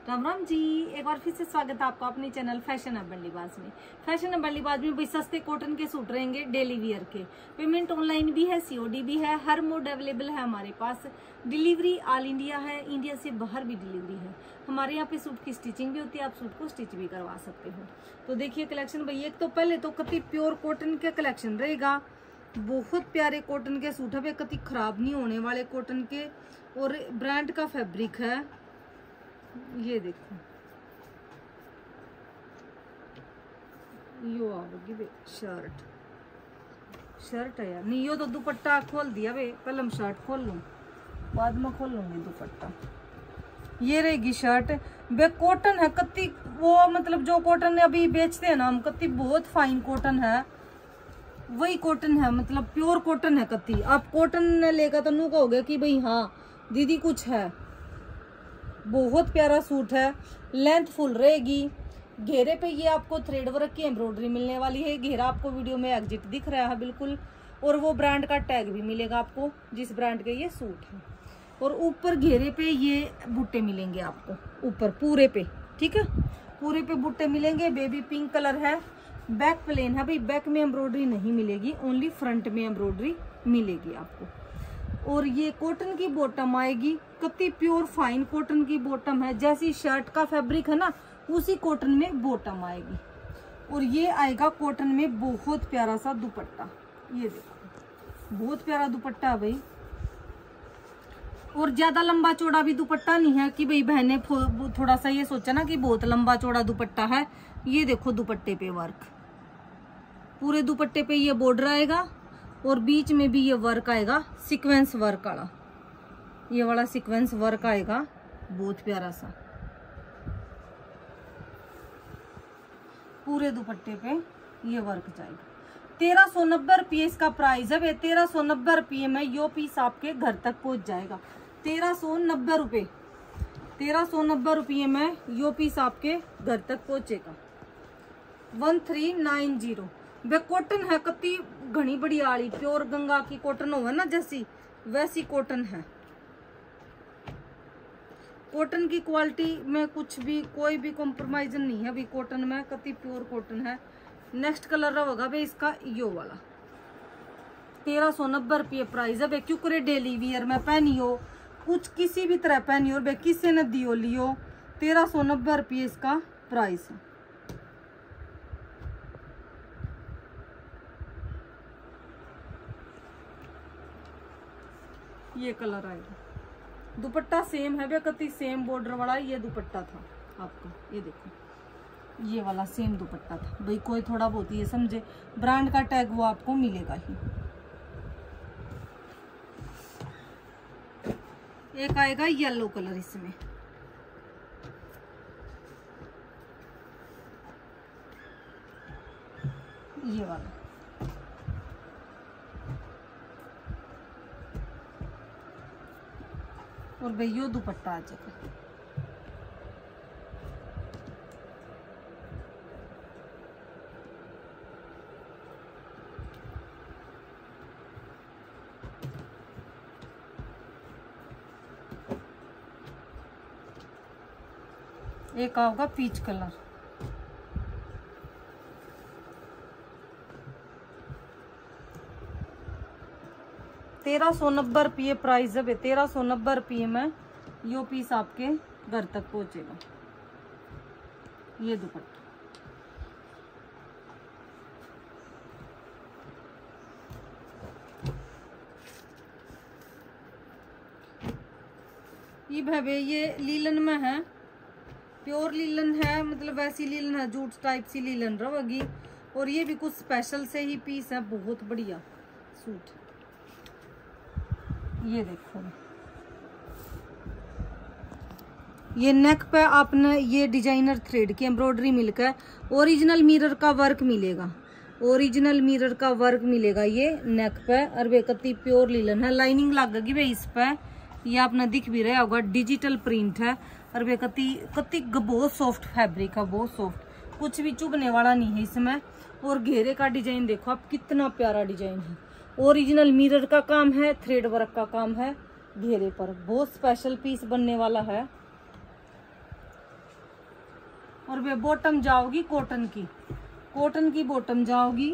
राम राम जी, एक बार फिर से स्वागत है आपका अपने चैनल फैशन है बल्लीबाज में। फैशन है बल्लीबाज में भाई सस्ते कॉटन के सूट रहेंगे डेली वियर के। पेमेंट ऑनलाइन भी है, सीओडी भी है, हर मोड अवेलेबल है हमारे पास। डिलीवरी ऑल इंडिया है, इंडिया से बाहर भी डिलीवरी है। हमारे यहाँ पे सूट की स्टिचिंग भी होती है, आप सूट को स्टिच भी करवा सकते हो। तो देखिए कलेक्शन भाई, एक तो पहले तो कति प्योर कॉटन का कलेक्शन रहेगा। बहुत प्यारे कॉटन के सूट है, कति खराब नहीं होने वाले कॉटन के, और ब्रांड का फैब्रिक है। ये देखो यो आवेगी बे शर्ट है यार, नहीं यो तो दुपट्टा खोल दिया बे। पहले हम शर्ट खोल लूं, बाद में खोल लूंगी दुपट्टा। ये रहेगी शर्ट बे, कॉटन है कत्ती, वो मतलब जो कॉटन अभी बेचते हैं ना हम, कत्ती बहुत फाइन कॉटन है, वही कॉटन है, मतलब प्योर कॉटन है कत्ती। आप कॉटन लेगा तो नू कहोगे कि भाई हाँ दीदी कुछ है। बहुत प्यारा सूट है, लेंथ फुल रहेगी। घेरे पे ये आपको थ्रेड वर्क की एम्ब्रॉयडरी मिलने वाली है। घेरा आपको वीडियो में एग्जिट दिख रहा है बिल्कुल, और वो ब्रांड का टैग भी मिलेगा आपको जिस ब्रांड के ये सूट है। और ऊपर घेरे पे ये बूटे मिलेंगे आपको, ऊपर पूरे पे, ठीक है, पूरे पे बूटे मिलेंगे। बेबी पिंक कलर है, बैक प्लेन है भाई, बैक में एम्ब्रॉयडरी नहीं मिलेगी, ओनली फ्रंट में एम्ब्रॉयडरी मिलेगी आपको। और ये कॉटन की बॉटम आएगी, कति प्योर फाइन कॉटन की बॉटम है, जैसी शर्ट का फैब्रिक है ना उसी कॉटन में बॉटम आएगी। और ये आएगा कॉटन में बहुत प्यारा सा दुपट्टा, ये देखो बहुत प्यारा दुपट्टा है भाई। और ज्यादा लंबा चौड़ा भी दुपट्टा नहीं है कि भाई बहने थोड़ा सा ये सोचा ना कि बहुत लंबा चौड़ा दुपट्टा है। ये देखो दुपट्टे पे वर्क, पूरे दुपट्टे पे ये बॉर्डर आएगा, और बीच में भी ये वर्क आएगा, सीक्वेंस वर्क वाला, ये वाला सीक्वेंस वर्क आएगा बहुत प्यारा सा। पूरे दुपट्टे पे ये वर्क जाएगा। 1390 रुपये इसका प्राइस है। 1390 रुपये में यो पीस आपके घर तक पहुंच जाएगा। 1390 रुपये, 1390 रुपये में यो पीस आपके घर तक पहुंचेगा। 1390 वे कॉटन है, कति घनी बड़ी आड़ी, प्योर गंगा की कॉटन होगा ना जैसी, वैसी कॉटन है। कॉटन की क्वालिटी में कुछ भी कोई भी कॉम्प्रोमाइज नहीं है अभी कॉटन में, कति प्योर कॉटन है। नेक्स्ट कलर होगा भाई इसका यो वाला। 1390 रुपये प्राइस है भाई, क्यों करे डेली वियर में पहनियो, कुछ किसी भी तरह पहनियो भाई, किसी ने दियो लियो। 1390 रुपये इसका प्राइस है। ये कलर आएगा, दुपट्टा सेम है बेकती, सेम बॉर्डर वाला ये दुपट्टा था आपका। ये देखो ये वाला सेम दुपट्टा था भाई, कोई थोड़ा बहुत ये समझे, ब्रांड का टैग वो आपको मिलेगा ही। एक आएगा येलो कलर इसमें, ये वाला। और भाई यो दुपट्टा आ जाएगा। एक होगा पीच कलर, ₹1390 रुपये प्राइस है। 1390 रुपये में यो पीस आपके घर तक पहुंचेगा। ये दुपट्टा ये भाई ये लीलन में है, प्योर लीलन है, मतलब वैसी लीलन है, जूट टाइप सी लीलन रहेगी। और ये भी कुछ स्पेशल से ही पीस है, बहुत बढ़िया सूट। ये देखो ये नेक पे आपने ये डिजाइनर थ्रेड की एम्ब्रॉयडरी मिलकर ओरिजिनल मिरर का वर्क मिलेगा, ओरिजिनल मिरर का वर्क मिलेगा ये नेक पे। और बेकती प्योर लीलन है, लाइनिंग लगेगी भाई इस पे, ये आपने दिख भी रहा होगा, डिजिटल प्रिंट है। और बेकती कति बहुत सॉफ्ट फैब्रिक है, बहुत सॉफ्ट, कुछ भी चुभने वाला नहीं है इसमें। और घेरे का डिजाइन देखो आप, कितना प्यारा डिजाइन है, ओरिजिनल मिरर का काम है, थ्रेड वर्क का काम है घेरे पर, बहुत स्पेशल पीस बनने वाला है। और वे बॉटम जाओगी कॉटन की बॉटम जाओगी।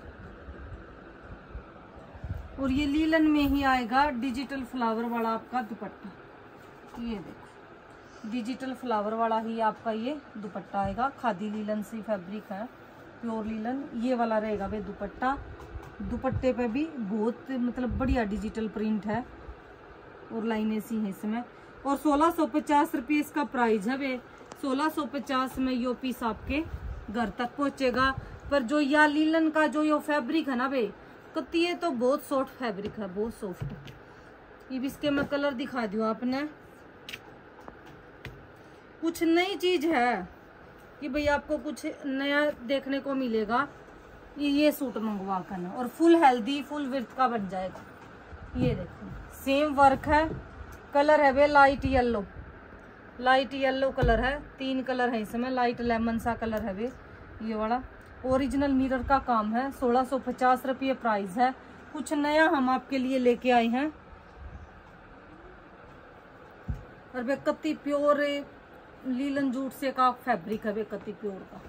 और ये लीलन में ही आएगा डिजिटल फ्लावर वाला आपका दुपट्टा। ये देखो डिजिटल फ्लावर वाला ही आपका ये दुपट्टा आएगा। खादी लीलन सी फैब्रिक है, प्योर लीलन ये वाला रहेगा वे दुपट्टा। दुपट्टे पे भी बहुत मतलब बढ़िया डिजिटल प्रिंट है और लाइनें सी हैं इसमें। और 1650 रुपये इसका प्राइस है वे। 1650 में यो पीस आपके घर तक पहुंचेगा। पर जो या लीलन का जो यो फैब्रिक है ना वे कत्ती, ये तो बहुत सॉफ्ट फैब्रिक है, बहुत सॉफ्ट। ये भी इसके मैं कलर दिखा दूँ आपने। कुछ नई चीज है कि भाई आपको कुछ नया देखने को मिलेगा। ये सूट मंगवा कर ना, और फुल हेल्दी फुल विर्थ का बन जाएगा। ये देखो सेम वर्क है, कलर है वे लाइट येलो कलर है। 3 कलर है इसमें, लाइट लेमन सा कलर है वे ये वाला। ओरिजिनल मिरर का काम है। 1650 रुपये प्राइस है। कुछ नया हम आपके लिए लेके आए हैं। और वे कत्ती प्योर लीलन जूट से का फैब्रिक है वे कत्ती प्योर का।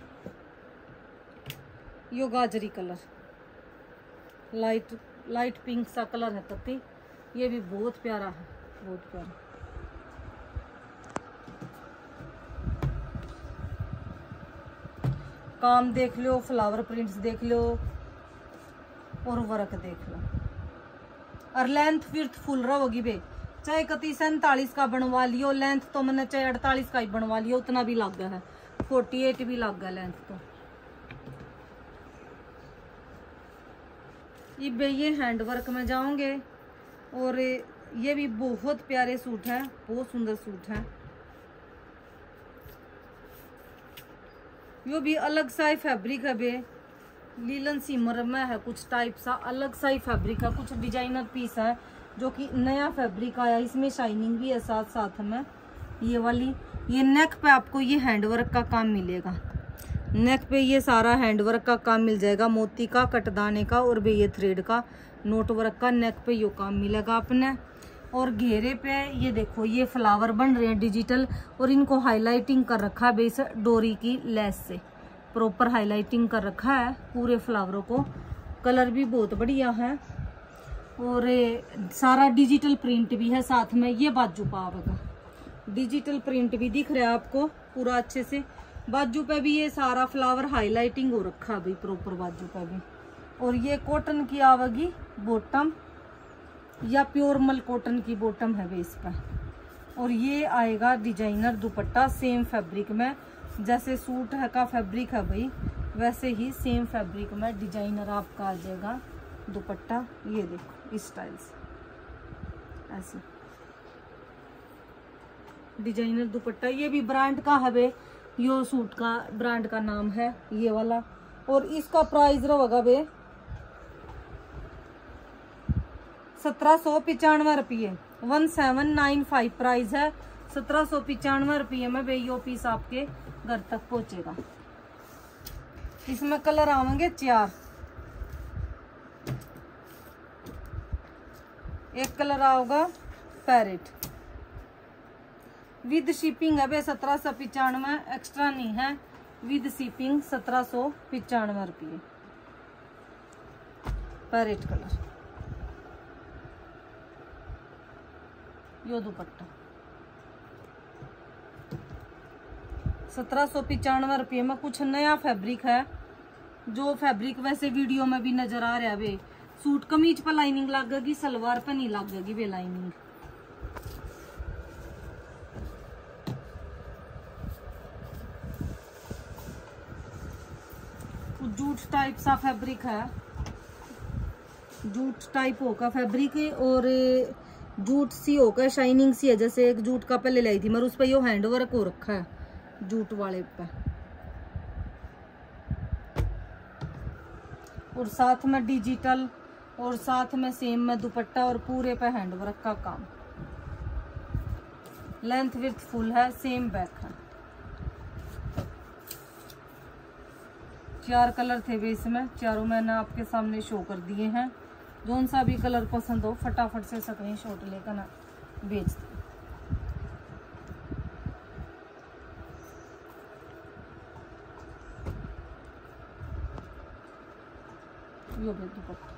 यो गाजरी कलर लाइट पिंक सा कलर है कत्ती। ये भी बहुत प्यारा है, बहुत प्यारा। काम देख लो, फ्लावर प्रिंट्स देख लो और वर्क देख लो। और लेंथ विड्थ फुल रहोगी बे। चाहे कती 47 का बनवा लियो लेंथ, तो मैंने चाहे 48 का ही बनवा लियो, उतना भी लग गया है। 48 भी लग गया लेंथ तो। ये हैंड वर्क में जाओगे। और ये भी बहुत प्यारे सूट है, बहुत सुंदर सूट है। यो भी अलग सा ही फैब्रिक है बे। लीलन सिमर में है कुछ टाइप सा, अलग सा ही फैब्रिक है। कुछ डिजाइनर पीस है जो कि नया फैब्रिक आया। इसमें शाइनिंग भी है साथ साथ में। ये वाली ये नेक पे आपको ये हैंडवर्क का काम मिलेगा। नेक पे ये सारा हैंडवर्क का काम मिल जाएगा, मोती का, कटदाने का और भी ये थ्रेड का, नोट वर्क का। नेक पे यो काम मिलेगा अपने। और घेरे पे ये देखो ये फ्लावर बन रहे हैं डिजिटल, और इनको हाईलाइटिंग कर रखा है बेस डोरी की लेस से। प्रॉपर हाईलाइटिंग कर रखा है पूरे फ्लावरों को। कलर भी बहुत बढ़िया है। और सारा डिजिटल प्रिंट भी है साथ में। ये बाजू पाव का डिजिटल प्रिंट भी दिख रहा है आपको पूरा अच्छे से। बाजू पे भी ये सारा फ्लावर हाईलाइटिंग हो रखा है भाई प्रॉपर बाजू पे भी। और ये कॉटन की आवेगी बॉटम, या प्योर मल कॉटन की बॉटम है बेस पर। और ये आएगा डिजाइनर दुपट्टा सेम फैब्रिक में। जैसे सूट है का फैब्रिक है भाई, वैसे ही सेम फैब्रिक में डिजाइनर आपका आ जाएगा दुपट्टा। ये देखो इस स्टाइल से ऐसे डिजाइनर दुपट्टा। ये भी ब्रांड का है बे, यो सूट का ब्रांड का नाम है ये वाला। और इसका प्राइस रहेगा बे 1795 रुपये। 1795 प्राइस है। 1795 रुपये में बे यो पीस आपके घर तक पहुंचेगा। इसमें कलर आवेंगे 4। एक कलर आओगा पैरेट, विद शिपिंग है बे 1795, एक्स्ट्रा नहीं है। विद शिपिंग 1795 रुपये पैरेट कलर। यो दुपट्टा 1795 रुपये में। कुछ नया फैब्रिक है, जो फैब्रिक वैसे वीडियो में भी नजर आ रहा है वे। सूट कमीज पर लाइनिंग लगेगी, सलवार पर नहीं लगेगी वे लाइनिंग। जूट टाइप सा फैब्रिक है, जूट टाइप होगा फैब्रिक। और जूट सी होगा, शाइनिंग सी है। जैसे एक जूट का पहले लाई थी मगर उस पर यो हैंडवर्क हो रखा है जूट वाले पे। और साथ में डिजिटल और साथ में सेम में दुपट्टा और पूरे पे हैंडवर्क का काम। लेंथ विड्थ फुल है, सेम बैक है। 4 कलर थे वे इसमें, चारों मैंने आपके सामने शो कर दिए हैं। जोन सा भी कलर पसंद हो फटाफट से स्क्रीनशॉट लेकर ना बेच दो। यो भी दुपट्टा।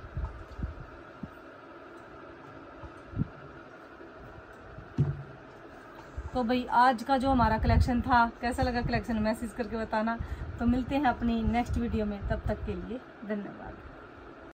तो भाई आज का जो हमारा कलेक्शन था, कैसा लगा कलेक्शन मैसेज करके बताना। तो मिलते हैं अपनी नेक्स्ट वीडियो में, तब तक के लिए धन्यवाद।